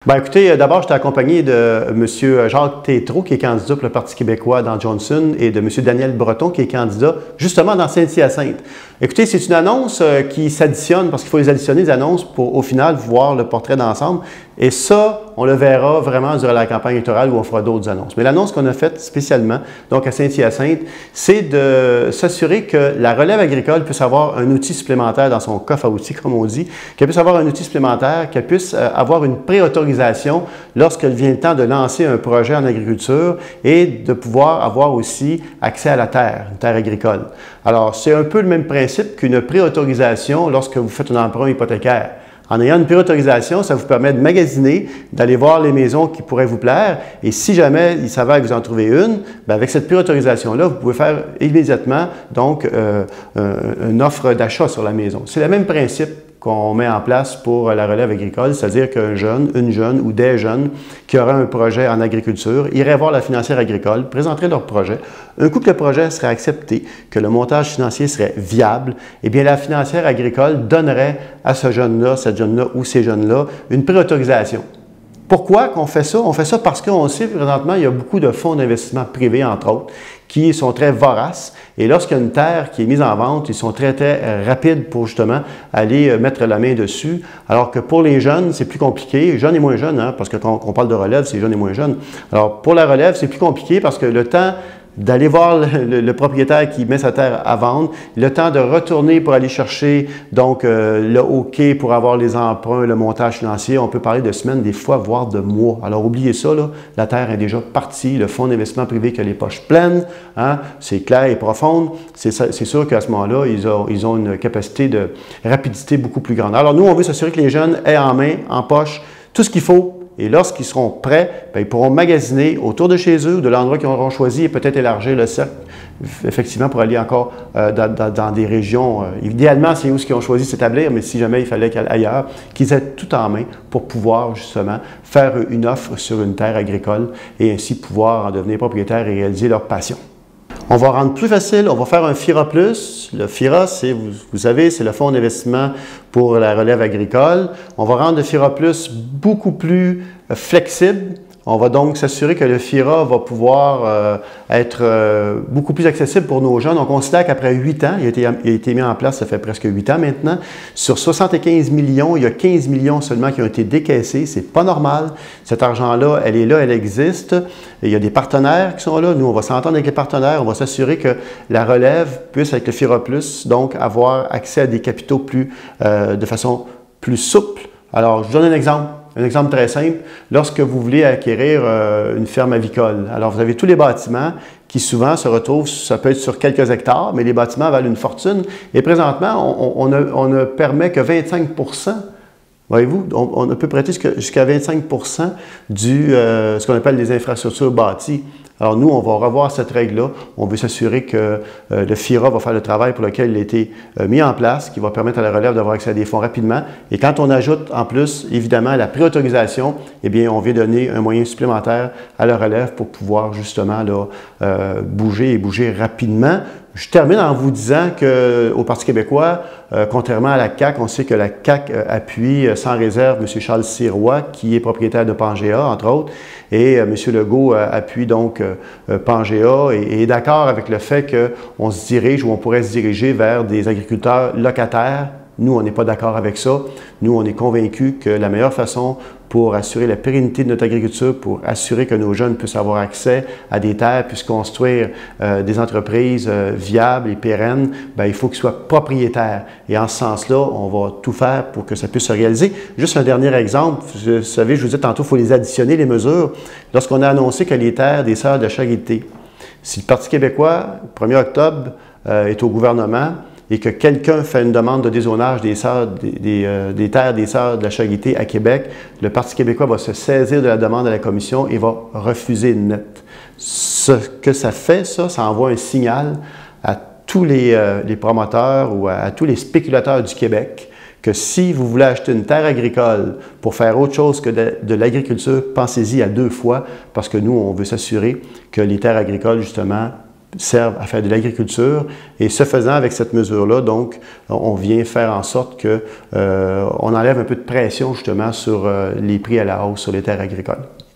Ben écoutez, d'abord, j'étais accompagné de M. Jacques Tétrault, qui est candidat pour le Parti québécois dans Johnson, et de M. Daniel Breton, qui est candidat justement dans Saint-Hyacinthe. Écoutez, c'est une annonce qui s'additionne, parce qu'il faut les additionner, les annonces, pour au final voir le portrait d'ensemble. Et ça, on le verra vraiment durant la campagne électorale où on fera d'autres annonces. Mais l'annonce qu'on a faite spécialement, donc à Saint-Hyacinthe, c'est de s'assurer que la relève agricole puisse avoir un outil supplémentaire dans son coffre à outils, comme on dit, qu'elle puisse avoir un outil supplémentaire, qu'elle puisse avoir une préautorisation lorsqu'il vient le temps de lancer un projet en agriculture et de pouvoir avoir aussi accès à la terre, une terre agricole. Alors, c'est un peu le même principe qu'une préautorisation lorsque vous faites un emprunt hypothécaire. En ayant une préautorisation, ça vous permet de magasiner, d'aller voir les maisons qui pourraient vous plaire. Et si jamais il s'avère que vous en trouvez une, bien avec cette préautorisation-là, vous pouvez faire immédiatement donc une offre d'achat sur la maison. C'est le même principe qu'on met en place pour la relève agricole, c'est-à-dire qu'un jeune, une jeune ou des jeunes qui auraient un projet en agriculture iraient voir la financière agricole, présenteraient leur projet. Un coup que le projet serait accepté, que le montage financier serait viable, eh bien la financière agricole donnerait à ce jeune-là, cette jeune-là ou ces jeunes-là une préautorisation. Pourquoi qu'on fait ça? On fait ça parce qu'on sait présentement, il y a beaucoup de fonds d'investissement privés, entre autres, qui sont très voraces. Et lorsqu'il y a une terre qui est mise en vente, ils sont très, très rapides pour justement aller mettre la main dessus. Alors que pour les jeunes, c'est plus compliqué. Jeunes et moins jeunes, hein, parce que quand on parle de relève, c'est jeunes et moins jeunes. Alors pour la relève, c'est plus compliqué parce que le temps d'aller voir le propriétaire qui met sa terre à vendre, le temps de retourner pour aller chercher donc le OK pour avoir les emprunts, le montage financier, on peut parler de semaines, des fois, voire de mois. Alors oubliez ça, là, la terre est déjà partie, le fonds d'investissement privé qui a les poches pleines, hein, c'est clair et profond, c'est sûr qu'à ce moment-là, ils ont une capacité de rapidité beaucoup plus grande. Alors nous, on veut s'assurer que les jeunes aient en main, en poche, tout ce qu'il faut. Et lorsqu'ils seront prêts, bien, ils pourront magasiner autour de chez eux, de l'endroit qu'ils auront choisi, et peut-être élargir le cercle, effectivement, pour aller encore dans des régions. Idéalement, c'est où ils ont choisi de s'établir, mais si jamais il fallait qu'aller ailleurs, qu'ils aient tout en main pour pouvoir, justement, faire une offre sur une terre agricole et ainsi pouvoir en devenir propriétaire et réaliser leur passion. On va rendre plus facile, on va faire un FIRA+. Le FIRA, c'est, vous savez, c'est le fonds d'investissement pour la relève agricole. On va rendre le FIRA+ beaucoup plus flexible. On va donc s'assurer que le FIRA va pouvoir être beaucoup plus accessible pour nos jeunes. On considère qu'après 8 ans, il a été mis en place, ça fait presque 8 ans maintenant, sur 75 millions, il y a 15 millions seulement qui ont été décaissés. C'est pas normal. Cet argent-là, elle est là, elle existe. Il y a des partenaires qui sont là. Nous, on va s'entendre avec les partenaires. On va s'assurer que la relève puisse, avec le FIRA+, donc avoir accès à des capitaux de façon plus souple. Alors, je vous donne un exemple. Un exemple très simple, lorsque vous voulez acquérir une ferme avicole, alors vous avez tous les bâtiments qui souvent se retrouvent, ça peut être sur quelques hectares, mais les bâtiments valent une fortune. Et présentement, on ne permet que 25 %. Voyez-vous, on peut prêter jusqu'à 25 % ce qu'on appelle les infrastructures bâties. Alors nous, on va revoir cette règle-là. On veut s'assurer que le FIRA va faire le travail pour lequel il a été mis en place, qui va permettre à la relève d'avoir accès à des fonds rapidement. Et quand on ajoute en plus, évidemment, la préautorisation, eh bien, on vient donner un moyen supplémentaire à la relève pour pouvoir justement là, bouger et bouger rapidement. Je termine en vous disant qu'au Parti québécois, contrairement à la CAQ, on sait que la CAQ appuie sans réserve M. Charles Sirois, qui est propriétaire de Pangea, entre autres, et M. Legault appuie donc Pangea et est d'accord avec le fait qu'on se dirige ou on pourrait se diriger vers des agriculteurs locataires. Nous, on n'est pas d'accord avec ça. Nous, on est convaincus que la meilleure façon pour assurer la pérennité de notre agriculture, pour assurer que nos jeunes puissent avoir accès à des terres, puissent construire des entreprises viables et pérennes, bien, il faut qu'ils soient propriétaires. Et en ce sens-là, on va tout faire pour que ça puisse se réaliser. Juste un dernier exemple. Vous savez, je vous disais tantôt, il faut les additionner, les mesures. Lorsqu'on a annoncé que les terres des Sœurs de la Charité, si le Parti québécois, le 1er octobre, est au gouvernement, et que quelqu'un fait une demande de dézonage des terres des Sœurs de la Charité à Québec, le Parti québécois va se saisir de la demande à la Commission et va refuser net. Ce que ça fait, ça envoie un signal à tous les promoteurs ou à tous les spéculateurs du Québec que si vous voulez acheter une terre agricole pour faire autre chose que de l'agriculture, pensez-y à 2 fois parce que nous, on veut s'assurer que les terres agricoles, justement, servent à faire de l'agriculture. Et ce faisant, avec cette mesure-là, donc, on vient faire en sorte qu'on enlève un peu de pression justement sur les prix à la hausse sur les terres agricoles.